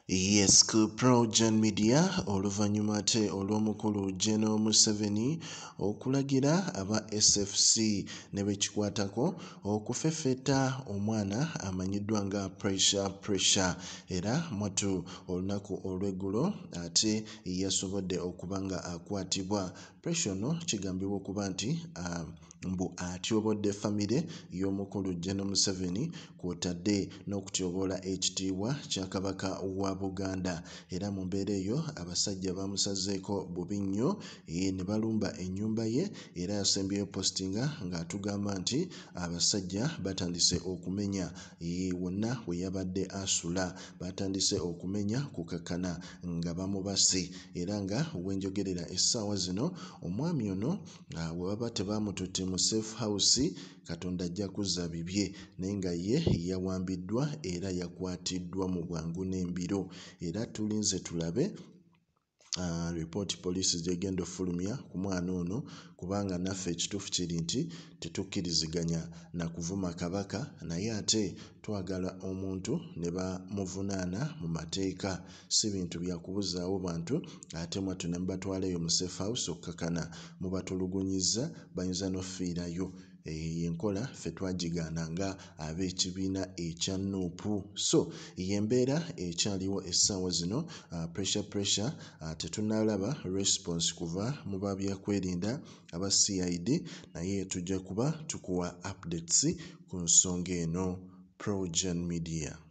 Yes, ku PROJOURN media oluvannyuma ate olw'omukulu General Museveni okulagira aba SFC ne bekikwatako okufefeta omwana amanyiddwa nga pressure era mwatu olunaku olw'eggulo ate yasobodde okuba nga akwatibwa. Pressure ono kigambibwa okuba nti mbu atyobodde famire y'omukulu General Museveni kw'otadde n'okutyoboola ekitiibwa kya kabaka wa Buganda era mu mbeera eyo abasajja bamusazeeko bubi nnyo ne balumba ennyumba ye era yasembyeyo postinga ng'atugamba nti abasajja batandise okumenya wonna we yabadde asula batandise okumenya kukakana nga bamubase era nga wenjogerera essaawa zino omwami ono we baba tebamututte mu safe house Katonda ajja kuzza bibye naye nga ye yawambiddwa era yakwatiddwa mu bwangu n'embiro era tulinze tulabe report police gyegenda ofulumya ku mwana ono kubanga naffe ekituufu kiri nti tetukkiriziganya na kuvuma kabaka naye ate twagala omuntu ne bamuvunaana mu mateeka si bintu bya kubuzaawo bantu ate mwatu ne mubatwalayo mu safe house okukakana mubatulugunyizza bayinza n'ofiirayo enkola ffe twagigaana nga ab'ekibiina ekya nuupu so yembeera ekyaliwo essaawa zino pressure tetunalaba response kuva mu babyakwerinda aba CID naye tujja kuba tukuwa updates ku nsonga eno. PROJOURN media.